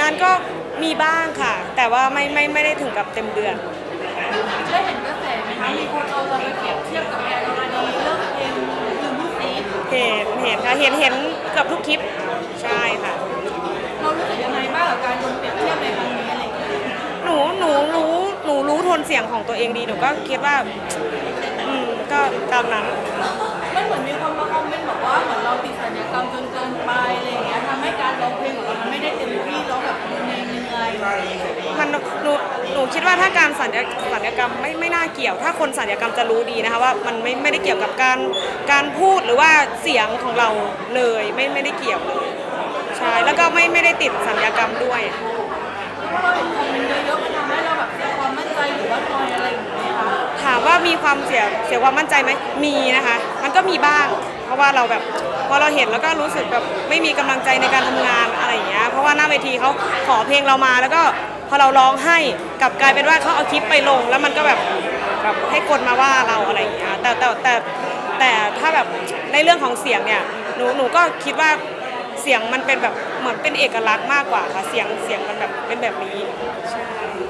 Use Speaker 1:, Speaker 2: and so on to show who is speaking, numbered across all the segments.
Speaker 1: านก็มีบ้างค่ะแต่ว่าไม่ได้ถึงกับเต็มเดือน
Speaker 2: ได้เห็นกระแสไหมคะมีคนเอาเราไปเปรียบเทียบกับแอนอรดีเรื่องเพลงลืมลูกซี
Speaker 1: เห็นค่ะเห็นเกือบทุกคลิปใช่ค่ะ
Speaker 2: เรารู้สึกยังไงบ้างกับการโดนเปรียบเทียบในครั้งนี้อะไรอย่างเงี้ย
Speaker 1: หนูรู้โทนเสียงของตัวเองดีหนูก็คิดว่าก็ตามนั้น
Speaker 2: มันเหมือนมีคนมาคอมเมนต์บอกว่าเหมือนเราติดสัญญกรรมจนเกินไปอะไรอย่างเงี้ยทำให้การร้องเพลงของเรามันไม่ได้เต็มที่แล้วแบบเหนื่อย
Speaker 1: มันหนูคิดว่าถ้าการสัญญกรรมไม่น่าเกี่ยวถ้าคนสัญญกรรมจะรู้ดีนะคะว่ามันไม่ได้เกี่ยวกับการพูดหรือว่าเสียงของเราเลยไม่ได้เกี่ยวเลยใช่แล้วก็ไม่ได้ติดสัญญกรรมด้วย
Speaker 2: เพราะเราเห็นคอมเมนต์เยอะๆมันทำให้เราแบบเสียความมั่นใจหรือว่านอยอะไรอย่างเงี้ยคะ
Speaker 1: ถามว่ามีความเสียความมั่นใจไหมมีนะคะมันก็มีบ้างเพราะว่าเราแบบพอเราเห็นแล้วก็รู้สึกแบบไม่มีกำลังใจในการทำงานอะไรอย่างเงี้ยเพราะว่าหน้าเวทีเขาขอเพลงเรามาแล้วก็พอเราร้องให้กลับกลายเป็นว่าเขาเอาคลิปไปลงแล้วมันก็แบบให้คนมาว่าเราอะไรอย่างเงี้ยแต่ถ้าแบบในเรื่องของเสียงเนี่ยหนูก็คิดว่าเสียงมันเป็นแบบเหมือนเป็นเอกลักษณ์มากกว่าค่ะเสียงมันแบบเป็นแบบนี้ใช่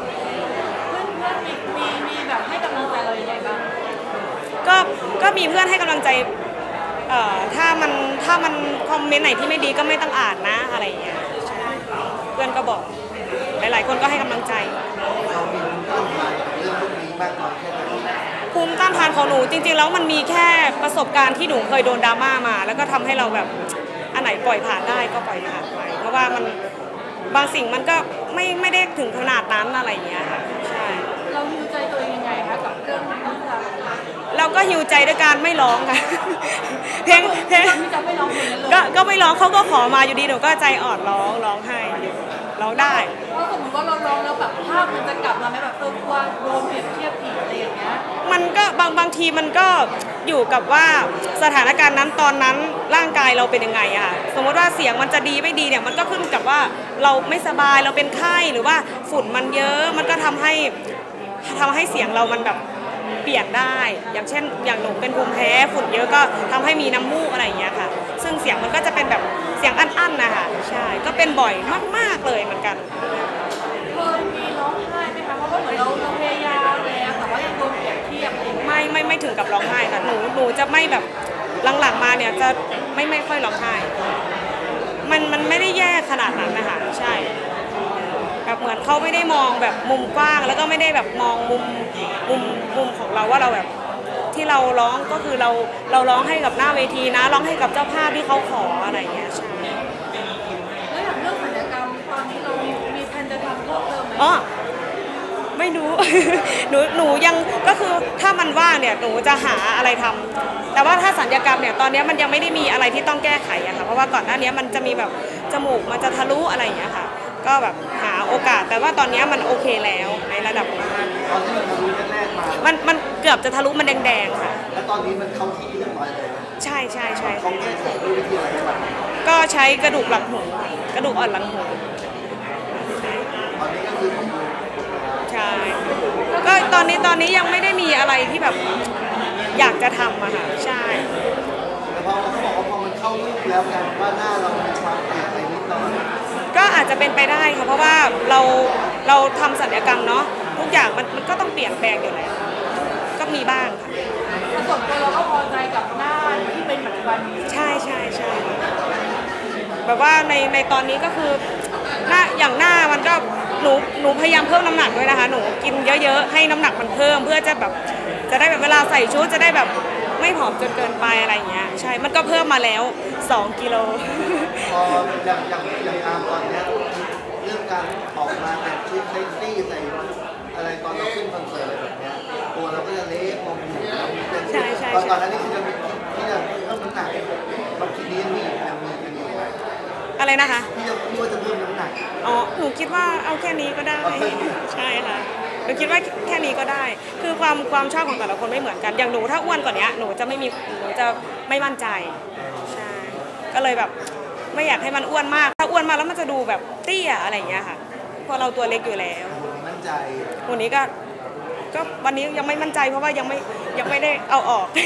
Speaker 2: มีแบบให้กำลังใจเราอย่างไรบ้าง
Speaker 1: ก็มีเพื่อนให้กำลังใจถ้ามันคอมเมนต์ไหนที่ไม่ดีก็ไม่ต้องอ่านนะอะไรอย่างเงี้ยเพื่อนก็บอกหลายๆคนก็ให้กำลังใจภูมิต้านทานของหนูจริงๆแล้วมันมีแค่ประสบการณ์ที่หนูเคยโดนดราม่ามาแล้วก็ทำให้เราแบบอันไหนปล่อยผ่านได้ก็ปล่อยผ่านไปเพราะว่ามันบางสิ่งมันก็ไม่ได้ถึงขนาดนั้นอะไรอย่างเงี้ยค่ะใช่
Speaker 2: เราฮิวใจตัวเองยังไงคะกับเรื่องนี้
Speaker 1: เราก็ฮิวใจด้วยการไม่ร้องค่ะเพลงก็ไม่ร้องเขาก็ขอมาอยู่ดีหนูก็ใจอ่อนร้องให้ร้องได้
Speaker 2: เพราะสมมติว่าเราร้องแล้วแบบภาพมันจะกลับมาไหมแบบตัวโดนเปรียบเทียบอีกอะไรอย่างเงี้ย
Speaker 1: มันก็บางทีมันก็อยู่กับว่าสถานการณ์นั้นตอนนั้นร่างกายเราเป็นยังไงอะสมมติว่าเสียงมันจะดีไม่ดีเนี่ยมันก็ขึ้นกับว่าเราไม่สบายเราเป็นไข้หรือว่าฝุ่นมันเยอะมันก็ทำให้เสียงเรามันแบบเปลี่ยนได้อย่างเช่นอย่างหนูเป็นภูมิแพ้ฝุ่นเยอะก็ทำให้มีน้ำมูกอะไรอย่างเงี้ยค่ะซึ่งเสียงมันก็จะเป็นแบบเสียงอั้นๆนะคะใช่ก็เป็นบ่อยมากๆเลยเหมือนกัน
Speaker 2: เคยมีร้องไห้ไหมคะเพราะว่าเหมือนเราพยายามแล้วแต่ว่ายังโดนเปรียบเทียบ
Speaker 1: ไม่ถึงกับร้องไห้ค่ะหนูจะไม่แบบหลังๆมาเนี่ยจะไม่ค่อยร้องไห้มันไม่ได้แย่ขนาดนั้นนะคะใช่แบบเหมือนเขาไม่ได้มองแบบมุมกว้างแล้วก็ไม่ได้แบบมองมุมของเราว่าเราแบบที่เราร้องก็คือเราร้องให้กับหน้าเวทีนะร้องให้กับเจ้าภาพที่เขาขออะไรอย่างเงี้ยใช่
Speaker 2: แล้วอย่างเรื่องศัลยกรรมตอนนี้เรามีแผนจะทำเพิ่มเติมไหม
Speaker 1: ไม่รู้ หนูยังก็คือถ้ามันว่างเนี่ยหนูจะหาอะไรทำแต่ว่าถ้าศัลยกรรมเนี่ยตอนนี้มันยังไม่ได้มีอะไรที่ต้องแก้ไขอะค่ะเพราะว่าก่อนหน้านี้มันจะมีแบบจมูกมันจะทะลุอะไรอย่างเงี้ยค่ะก็แบบหาโอกาสแต่ว่าตอนนี้มันโอเคแล้วในระดับต
Speaker 3: อนที่มันทะลุแรก
Speaker 1: มันเกือบจะทะลุมันแดงๆค่ะ
Speaker 3: แล้วตอนนี้มันเข้าที่เรียบร้อยเลย
Speaker 1: ใช่
Speaker 3: เขาแก้ไขด้วยวิธีอะไรบ้าง
Speaker 1: ก็ใช้กระดูกหลังหูกระดูกอ่อนหลังหู
Speaker 3: ตอนนี้ก็คือ
Speaker 1: ใช่ก็ตอนนี้ยังไม่ได้มีอะไรที่แบบอยากจะทำอะค่ะใช่
Speaker 3: แต่พอเขาบอกว่าพอมันเข้ารูปแล้วกันว่าหน้าเรามีความเปลี่ยนไปนิดหน่อย
Speaker 1: ก็อาจจะเป็นไปได้ค่ะเพราะว่าเราทำศัลยกรรมเนาะทุกอย่างมันก็ต้องเปลี่ยนแปลงอยู่แล้วก็มีบ้างค่ะ
Speaker 2: ประสบการณ์เราก็พอใจกับหน้าที่เป็นปัจจุบันนี้
Speaker 1: ใช่แบบว่าในตอนนี้ก็คือหน้าอย่างหน้ามันก็หนูพยายามเพิ่มน้ำหนักด้วยนะคะหนูกินเยอะๆให้น้ำหนักมันเพิ่มเพื่อจะแบบจะได้แบบเวลาใส่ชุดจะได้แบบไม่ผอมจนเกินไปอะไรอย่างเงี้ยใช่มันก็เพิ่มมาแล้ว2 กิโล
Speaker 3: พออย่างอาร์มตอนนี้เรื่องการออกมาแต่งชุดเซ็กซี่ใส่อะไรตอนเราขึ้นคอนเสิร์ตอะไรแบบเนี้ยตัวเราก็จะเละมองอยู่ตอนนั้นนี่คือจะมีที่จะเพิ่มน้ำหนักบางทีนี้มี
Speaker 1: อะไรนะคะ
Speaker 3: ที่ว่าจะเพิ่มน้ำหนัก
Speaker 1: หนูคิดว่าเอาแค่นี้ก็ได้ใช่ค่ะหนูคิดว่าแค่นี้ก็ได้คือความชอบของแต่ละคนไม่เหมือนกันอย่างหนูถ้าอ้วนกว่านี้หนูจะไม่มั่นใจใช่ก็เลยแบบไม่อยากให้มันอ้วนมากถ้าอ้วนมากแล้วมันจะดูแบบเตี้ยอะไรอย่างเงี้ยค่ะเพราะเราตัวเล็กอยู่แล้ว
Speaker 3: มั่นใจ
Speaker 1: วันนี้ก็วันนี้ยังไม่มั่นใจเพราะว่ายังไม่ได้เอาออก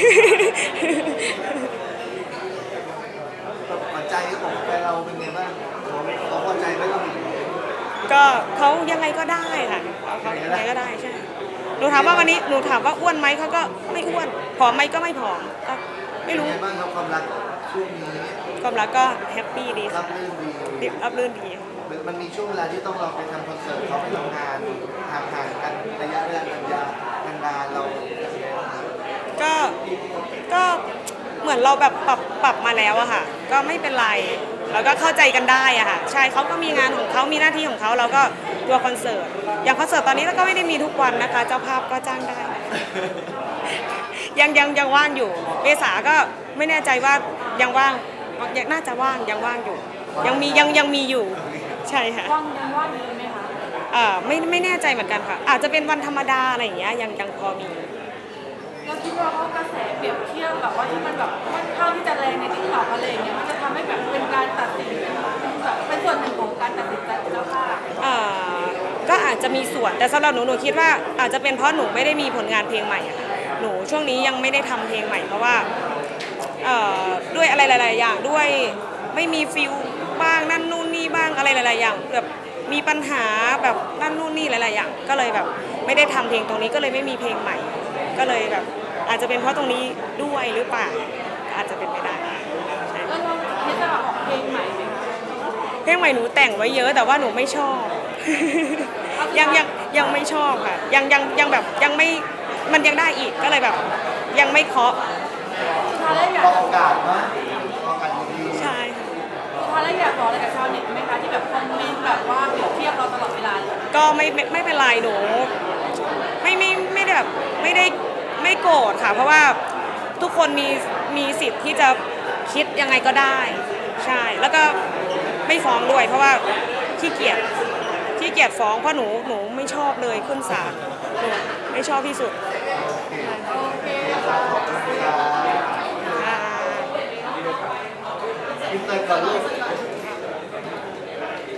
Speaker 3: ปัจจัยของแฟนเราเป็นไงบ้างเราพอใจไหมเรา
Speaker 1: ก็เขายังไงก็ได้ค่ะเขายังไงก็ได้ใช่หนูถามว่าวันนี้หนูถามว่าอ้วนไหมเขาก็ไม่อ้วนผอมไหมก็ไม่ผอมก็ไม่รู้
Speaker 3: เป็นไงบ้างครับความรักช่วงนี้
Speaker 1: ความรักก็แฮปปี้ดี
Speaker 3: รั
Speaker 1: ค่ะ
Speaker 3: บรื่นดี
Speaker 1: รับรื่นดี
Speaker 3: มันมีช่วงเวลาที่ต้องเราไปทำคอนเสิร์ตเขาไปทำงานห่างกันระยะเวลานานๆเรา
Speaker 1: ก็ก็เหมือนเราแบบปรับมาแล้วอะค่ะก็ไม่เป็นไรแล้วก็เข้าใจกันได้อะค่ะใช่เขาก็มีงานของเขามีหน้าที่ของเขาเราก็ตัวคอนเสิร์ตอย่างคอนเสิร์ตตอนนี้เราก็ไม่ได้มีทุกวันนะคะเจ้าภาพก็จ้างได้ ยังว่างอยู่เมษาก็ไม่แน่ใจว่ายังว่างยังน่าจะว่างยังว่างอยู่ยังมีอยู่ใช่ค่ะ
Speaker 2: ว่างยังว่างอยู่ไหมคะ
Speaker 1: ไม่แน่ใจเหมือนกันค่ะอาจจะเป็นวันธรรมดาอะไรอย่างเงี้ยยังพอมี
Speaker 2: เราคิดว่าเขากระแสเปรียบเทียบแบบว่าที่มันแบบค่อนข้างที่จะแรงในติ๊กต็อกอะไรอย่างเงี้ยมันจะทำให้แบบเป็นการตัดสินแบบเป็นส่วนหนึ่งของการตัดสินใจของเจ้าภาพ
Speaker 1: ก็อาจจะมีส่วนแต่สำหรับหนูคิดว่าอาจจะเป็นเพราะหนูไม่ได้มีผลงานเพลงใหม่อะหนูช่วงนี้ยังไม่ได้ทำเพลงใหม่เพราะว่าด้วยอะไรหลายๆอย่างด้วยไม่มีฟิลบ้างนั่นนู่นนี่บ้างอะไรหลายๆอย่างแบบมีปัญหาแบบนั่นนู่นนี่หลายๆอย่างก็เลยแบบไม่ได้ทำเพลงตรงนี้ก็เลยไม่มีเพลงใหม่ก็เลยแบบอาจจะเป็นเพราะตรงนี้ด้วยหรือเปล่าอาจจะเป็นไปได้ใช่
Speaker 2: แล้วเราคิดจะออกเพลงใหม่ไหมคะ
Speaker 1: เพลงใหม่หนูแต่งไว้เยอะแต่ว่าหนูไม่ชอบ ยังไม่ชอบค่ะยังแบบยังไม่มันยังได้อีกก็เลยแบบยังไม่เคาะ
Speaker 2: สุดท้ายแล้วอยาก
Speaker 3: รอโอกาสนะรอโอกาสดี
Speaker 1: ใช่ค่ะ
Speaker 2: สุดท้ายแล้วอยากบอกอะไรกับชาวเน็ตไหมคะที่แบบคอมเมนต์แบบว่าเปรียบเทียบเราตลอดเวลาเลย
Speaker 1: ก็ไม่เป็นไรหนูไม่ได้แบบไม่โกรธค่ะ เพราะว่าทุกคนมีสิทธิ์ที่จะคิดยังไงก็ได้ใช่แล้วก็ไม่ฟ้องด้วยเพราะว่าขี้เกียจฟ้องเพราะหนูไม่ชอบเลยขึ้นศาลหนูไม่ชอบที่สุด
Speaker 2: โอเค
Speaker 3: ๆขอบคุณครับ
Speaker 1: อ่า
Speaker 3: อินเตอร์ก่อนลูก